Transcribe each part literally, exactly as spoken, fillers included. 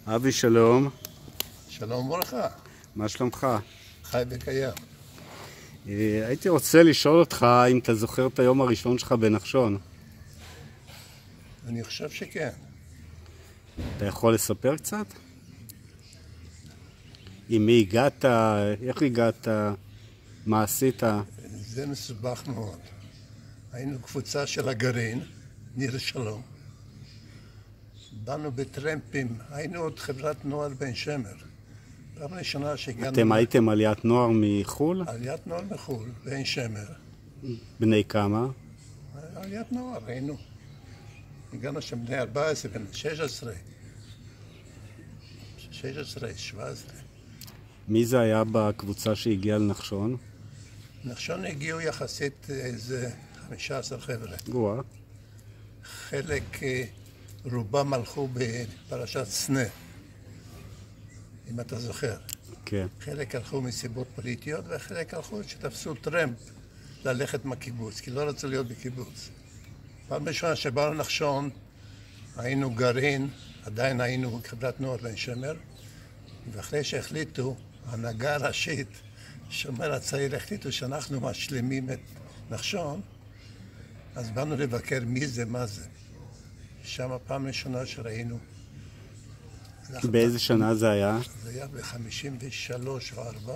אבי, שלום. שלום וברכה. מה שלומך? חי וקיים. הייתי רוצה לשאול אותך אם אתה זוכר את היום הראשון שלך בנחשון. אני חושב שכן. אתה יכול לספר קצת? עם מי הגעת? איך הגעת? מה עשית? זה מסובך מאוד. היינו קבוצה של הגרעין, ניר שלום. באנו בטרמפים, היינו עוד חברת נוער בן שמר. פעם ראשונה שהגענו... אתם הייתם עליית נוער מחול? עליית נוער מחול, בן שמר. בני כמה? עליית נוער, היינו. הגענו שם בני ארבע עשרה, בן שש עשרה. שש עשרה, שבע עשרה. מי זה היה בקבוצה שהגיעה לנחשון? נחשון הגיעו יחסית איזה חמישה עשר חבר'ה. גואה. חלק, רובם הלכו בפרשת סנה, אם אתה זוכר. כן. חלק הלכו מסיבות פוליטיות, וחלק הלכו שתפסו טרמפ ללכת מהקיבוץ, כי לא רצו להיות בקיבוץ. פעם ראשונה שבאנו לנחשון, היינו גרעין, עדיין היינו חברת נוער בן שמר, ואחרי שהחליטו, ההנהגה הראשית, שומר הצעיר, החליטו שאנחנו משלימים את נחשון, אז באנו לבקר מי זה, מה זה. שם הפעם ראשונה שראינו. באיזה שנה זה היה? זה היה ב-חמישים ושלוש או ארבע,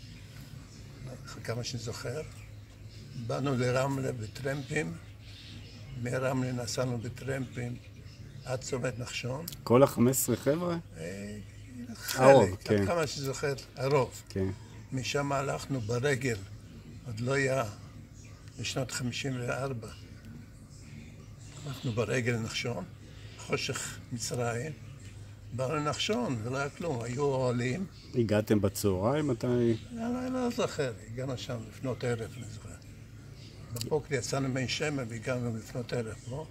כמה שאני זוכר. באנו לרמלה בטרמפים, מרמלה נסענו בטרמפים עד צומת נחשון. כל ה-חמש עשרה חבר'ה? חלק, כן. כמה שאני זוכר, הרוב. כן. משם הלכנו ברגל, עוד לא היה, בשנות חמישים וארבע. הלכנו ברגל לנחשון, חושך מצרים, באנו לנחשון, ולא היה כלום, היו אוהלים. הגעתם בצהריים? מתי? אני לא זוכר, הגענו שם לפנות ערב, אני זוכר. בבוקר יצאנו בן שמר והגענו לפנות ערב, לא?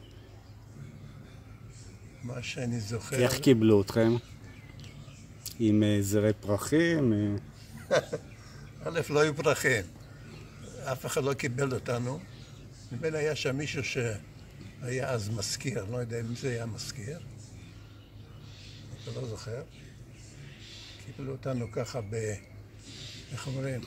מה שאני זוכר... איך קיבלו אתכם? עם זרי פרחים? א', לא היו פרחים. אף אחד לא קיבל אותנו. נדמה לי היה שם מישהו שהיה אז מזכיר, לא יודע אם זה היה מזכיר. אתה לא זוכר. קיבלו אותנו ככה ב... איך אומרים?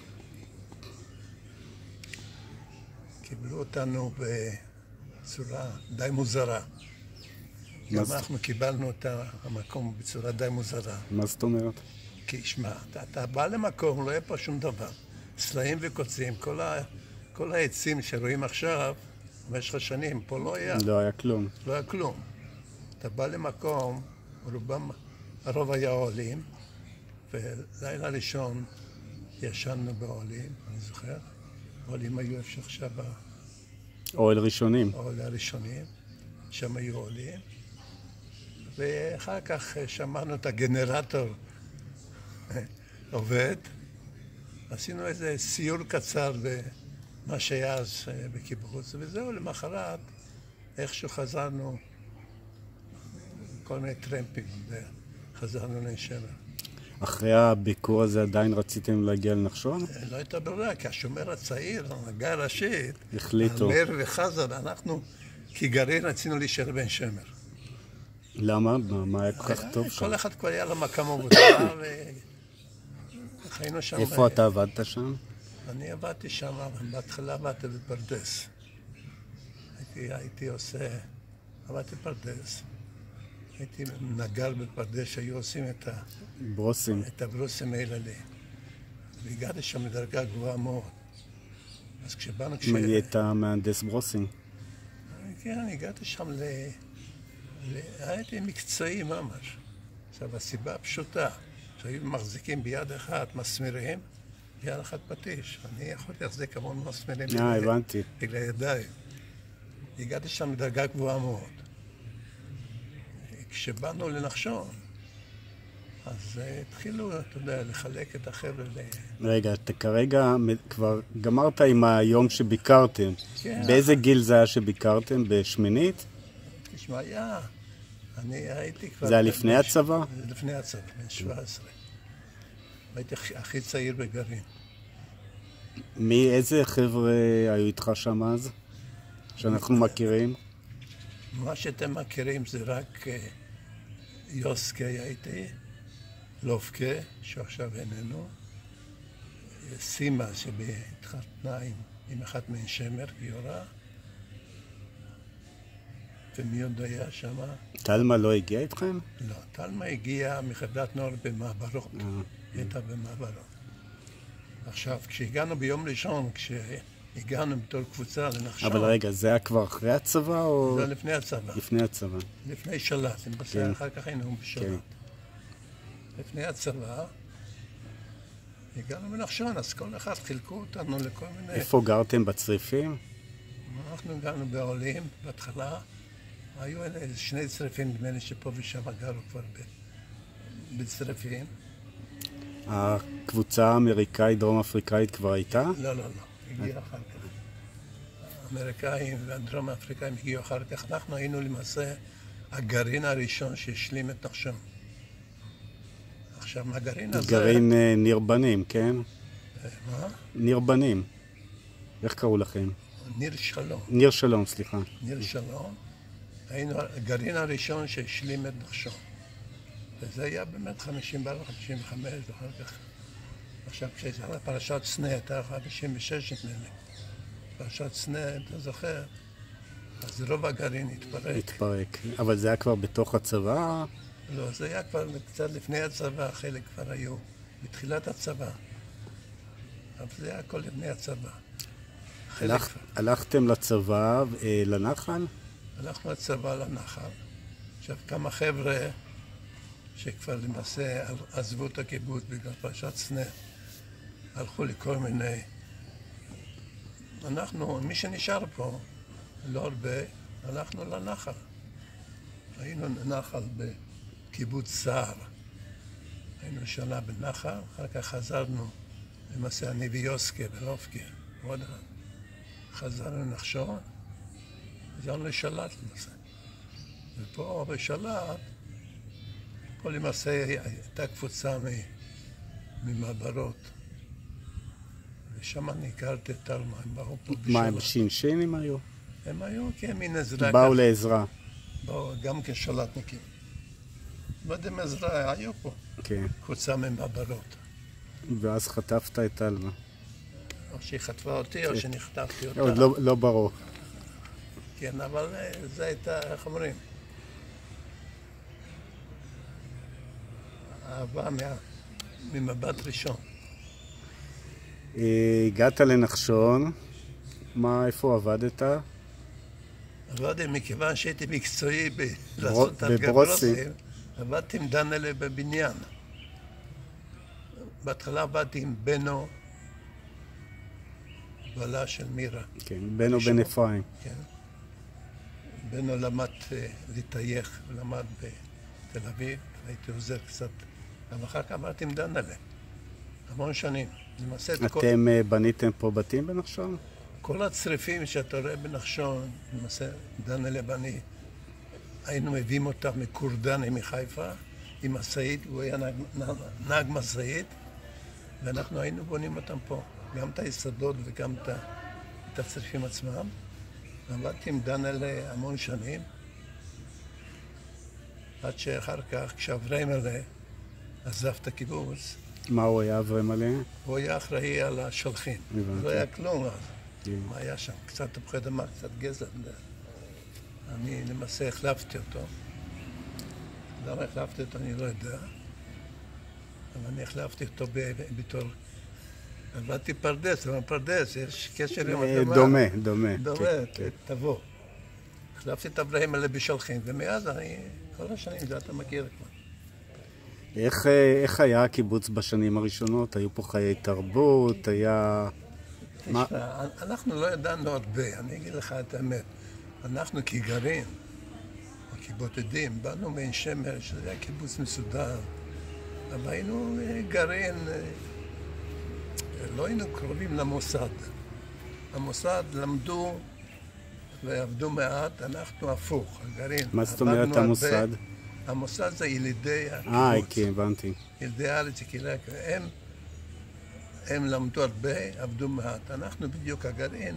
קיבלו אותנו בצורה די מוזרה. גם אנחנו קיבלנו את המקום בצורה די מוזרה. מה זאת אומרת? כי שמע, אתה, אתה בא למקום, לא יהיה פה שום דבר. סלעים וקוצים, כל, ה, כל העצים שרואים עכשיו, במשך השנים, פה לא היה. לא היה כלום. לא היה כלום. אתה בא למקום, רובם, הרוב היה אוהלים, ולילה ראשון ישנו באוהלים, אני זוכר. אוהלים היו איפה שעכשיו... אוהל ראשונים. אוהל הראשונים, שם היו אוהלים. ואחר כך שמענו את הגנרטור עובד. עשינו איזה סיור קצר במה שהיה אז בקיבוץ, וזהו, למחרת איכשהו חזרנו כל מיני טרמפים וחזרנו לשמר. אחרי הביקור הזה עדיין רציתם להגיע לנחשון? לא הייתה ברירה, כי השומר הצעיר, ההנהגה הראשית, החליטו. אמר וחזר, אנחנו כגרעין רצינו להישאר בן שמר. למה? מה היה כל כך טוב שם? כל אחד כבר היה לו מקום עבודה וחיינו שם. איפה אתה עבדת שם? אני עבדתי שם, בהתחלה עבדתי בפרדס. הייתי, הייתי עושה, עבדתי בפרדס. הייתי נגר בפרדס שהיו עושים את ה... ברוסים. את הברוסים האלה לי. והגעתי שם לדרגה גבוהה מאוד. אז כשבאנו... אם היית מהנדס ברוסים? כן, אני הגעתי שם ל... הייתי מקצועי ממש. עכשיו, הסיבה הפשוטה, שהיו מחזיקים ביד אחת מסמרים, ביד אחת פטיש. אני יכולתי להחזיק המון מסמרים. אה, הבנתי. בגלל ידיים. הגעתי שם לדרגה גבוהה מאוד. כשבאנו לנחשון, אז התחילו, אתה יודע, לחלק את החבר'ה ל... רגע, אתה כרגע כבר גמרת עם היום שביקרתם. כן. באיזה גיל זה היה שביקרתם? בשמינית? תשמע, היה... אני הייתי כבר... זה היה לפני הצבא? לפני הצבא, בן שבע עשרה. הייתי הכי צעיר בגרעין. מי, איזה חבר'ה היו איתך שם אז? שאנחנו מכירים? מה שאתם מכירים זה רק יוסקה הייתי, לובקה, שעכשיו איננו, סימה שבהתחתנה עם, עם אחת מעין שמר, גיורא, ומי עוד היה שם? תלמה לא הגיע איתכם? לא, תלמה הגיעה מחברת נוער במעברות, היא הייתה במעברות. עכשיו, כשהגענו ביום ראשון, כשהגענו בתור קבוצה לנחשון... אבל רגע, זה היה כבר אחרי הצבא או... לא, לפני הצבא. לפני הצבא. לפני שלט, אם בסדר, אחר כך היינו בשלט. לפני הצבא, הגענו בנחשון, אז כל אחד חילקו אותנו לכל מיני... איפה גרתם? בצריפים? אנחנו גרנו בעולים, בהתחלה. היו איזה שני צריפים, נדמה לי שפה ושם גרו כבר בצריפים. הקבוצה האמריקאית, דרום אפריקאית כבר הייתה? לא, לא, לא. הגיעה אחר כך. האמריקאים והדרום אפריקאים הגיעו אחר כך. אנחנו היינו למעשה הגרעין הראשון שהשלים את נחשון. עכשיו, מהגרעין הזה... גרעין ניר בנים, כן? מה? ניר בנים. איך קראו לכם? ניר שלום. ניר שלום, סליחה. ניר שלום. היינו הגרעין הראשון שהשלים את נחשון. וזה היה באמת חמישים וארבע, חמישים וחמש, ואחר כך. עכשיו, כשהייתה פרשת סנה, הייתה חמישים ושש, נדמה לי. פרשת סנה, אתה זוכר? אז רוב הגרעין התפרק. התפרק. אבל זה היה כבר בתוך הצבא? לא, זה היה כבר קצת לפני הצבא, חלק כבר היו בתחילת הצבא. אבל זה היה הכל לפני הצבא. הלכ... הלכתם לצבא, אה, לנחל? הלכנו לצבא לנחל. עכשיו, כמה חבר'ה שכבר למעשה עזבו את הקיבוץ בגלל פרשת סנה, הלכו לכל מיני... אנחנו, מי שנשאר פה, לא הרבה, הלכנו לנחל. היינו נחל בקיבוץ סער. היינו שנה בנחל, אחר כך חזרנו למעשה אני ויוסקה ולובקה, עוד אחד. חזרנו לנחשון, חזרנו לשלט למעשה. ופה בשלט, פה למעשה הייתה קבוצה ממעברות. ושם אני הכרתי את תלמה, הם באו פה בשלט. מה, הם שינשינים היו? הם היו כמין עזרה. באו לעזרה. באו גם כשלטניקים. לא יודע אם עזרה, היו פה. כן. קבוצה ממעברות. ואז חטפת את תלמה. או שהיא חטפה אותי, או שנחטפתי אותה. עוד לא, לא ברור. כן, אבל זה הייתה, איך אומרים? אהבה מה... ממבט ראשון. הגעת לנחשון, מה, איפה עבדת? עבדתי, מכיוון שהייתי מקצועי לעשות ארגברוסים, עבדתי עם דנאלה בבניין. בהתחלה עבדתי עם בנו, בעלה של מירה. כן, בנו בן אפרים. כן. בנו למד להתייך, למד בתל אביב, הייתי עוזר קצת. אבל אחר כך עבדתי עם דנאלה, המון שנים. אתם כל... בניתם פה בתים בנחשון? כל הצריפים שאתה רואה בנחשון, למעשה דנאלה ואני, היינו מביאים אותם מקורדני מחיפה, עם משאית, הוא היה נהג, נהג משאית, ואנחנו היינו בונים אותם פה, גם את היסודות וגם את, את הצריפים עצמם. עבדתי עם דנאלה המון שנים, עד שאחר כך, כשאבריימלה עזב את הקיבוץ, מה הוא היה אבריימלה? הוא היה אחראי על השולחים. לא היה כלום אז. כן. מה היה שם? קצת תפוחי אדמה, קצת גזע. אני למעשה החלפתי אותו. למה החלפתי אותו אני לא יודע. אבל אני החלפתי אותו בתור... עבדתי פרדס, אבל פרדס, יש קשר עם אדמה. דומה, דומה. דומה, תבוא. החלפתי את אבריימלה בשולחים, ומאז אני, כל השנים, זה אתה מכיר כבר. איך, איך היה הקיבוץ בשנים הראשונות? היו פה חיי תרבות, היה... תשמע, מה? אנחנו לא ידענו הרבה, אני אגיד לך את האמת. אנחנו כגרעין, או כבודדים, באנו מעין שמר, שזה היה קיבוץ מסודר, אבל היינו גרעין, לא היינו קרובים למוסד. המוסד למדו ועבדו מעט, אנחנו הפוך, הגרעין. מה זאת אומרת המוסד? המוסד זה ילידי הקיבוץ. אה, כן, הבנתי. ילידי הארץ, יקהילה, הם, הם למדו הרבה, עבדו מעט. אנחנו בדיוק הגרעין,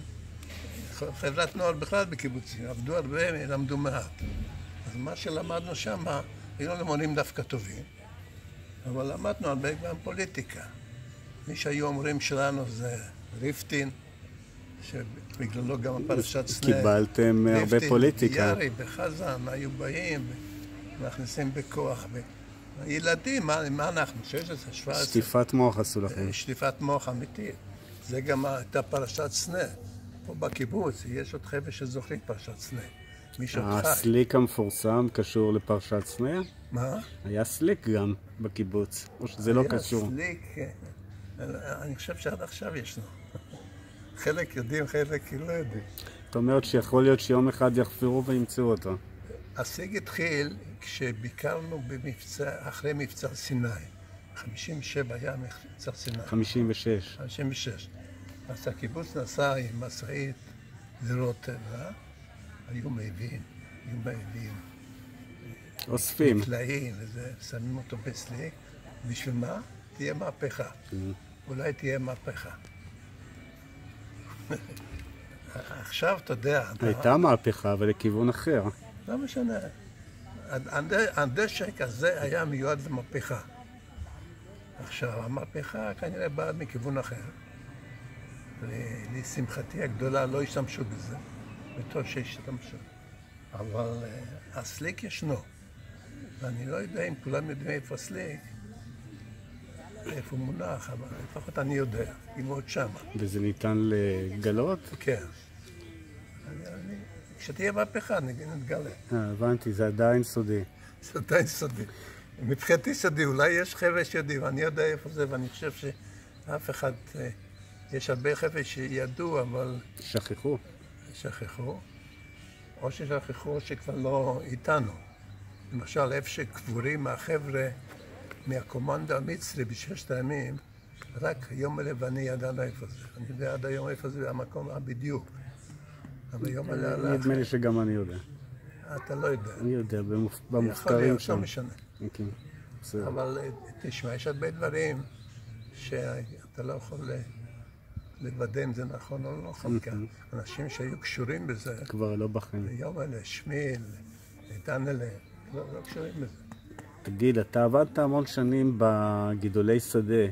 חברת נוער בכלל בקיבוצים, עבדו הרבה, למדו מעט. אז מה שלמדנו שם, היו לנו מורים דווקא טובים, אבל למדנו הרבה גם פוליטיקה. מי שהיו אומרים שלנו זה ריפטין, שבגללו גם הפרשת סנה. קיבלתם הרבה פוליטיקה. ריפטין, ביארי, בחזן, היו באים, מכניסים בכוח. ילדים, מה, מה אנחנו? שש עשרה, שבע עשרה. שטיפת מוח עשו לכם. שטיפת מוח אמיתית. זה גם הייתה פרשת סנה. פה בקיבוץ יש עוד חבר'ה שזוכרים פרשת סנה. מי שעוד חי. הסליק המפורסם קשור לפרשת סנה? מה? היה סליק גם בקיבוץ, או שזה לא קשור? היה סליק, אני חושב שעד עכשיו ישנו. חלק יודעים, חלק לא יודעים. זאת אומרת שיכול להיות שיום אחד יחפרו וימצאו אותו. הסליק התחיל כשביקרנו במבצע, אחרי מבצע סיני. חמישים ושבע היה מבצע סיני. חמישים ושש. חמישים ושש. אז הקיבוץ נסע עם משאית לראות טבע, היו מעיבים, היו מעיבים. אוספים. נפלאים, וזה, שמים אותו בסליק. בשביל מה? תהיה מהפכה. אולי תהיה מהפכה. עכשיו, אתה יודע... הייתה מהפכה, אבל לכיוון אחר. לא משנה. הדשק הזה היה מיועד למהפכה. עכשיו, המהפכה כנראה באה מכיוון אחר. לשמחתי הגדולה לא השתמשו בזה, וטוב שהשתמשו. אבל הסליק ישנו. ואני לא יודע אם כולם יודעים איפה הסליק, איפה הוא מונח, אבל לפחות אני יודע, אם הוא עוד שמה. וזה ניתן לגלות? כן. כשתהיה מהפכה, נתגלה. אה, הבנתי, זה עדיין סודי. זה עדיין סודי. מבחינתי סודי, אולי יש חבר'ה שיודעים, אני יודע איפה זה, ואני חושב שאף אחד, יש הרבה חבר'ה שידעו, אבל... שכחו. שכחו. או ששכחו, או שכבר לא איתנו. למשל, איפה שקבורים החבר'ה מהקומנדו המצרי בששת הימים, רק יום הלבני ידע לה איפה זה. אני יודע עד היום איפה זה המקום בדיוק. אבל יום הלבני... נדמה לי שגם אני יודע. אתה לא יודע. אני יודע, במופקרים שם. לא משנה. אבל תשמע, יש הרבה דברים שאתה לא יכול לוודא אם זה נכון או לא נכון כאן. אנשים שהיו קשורים בזה... כבר לא בחיים. יום אלה, שמיל, דנאלה, לא קשורים בזה. תגיד, אתה עבדת המון שנים בגידולי שדה.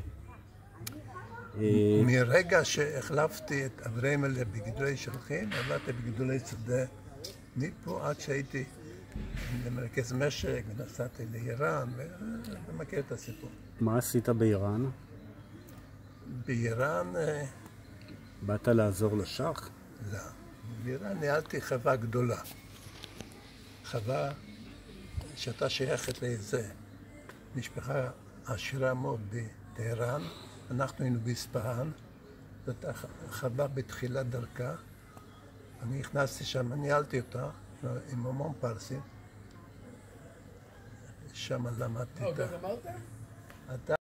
מרגע שהחלפתי את אברהם בגידולי שלחים, עבדתי בגידולי שדה מפה עד שהייתי למרכז משק ונסעתי לאיראן, ואתה מכיר את הסיפור. מה עשית באיראן? באיראן... באת לעזור לשח? לא. באיראן ניהלתי חווה גדולה. חווה שהייתה שייכת לאיזה משפחה עשירה מאוד בטהרן. אנחנו היינו באספהאן, זאת חווה בתחילת דרכה. אני נכנסתי שם, ניהלתי אותה עם המון פרסים. שם למדתי את ה... לא, גם אמרת? אתה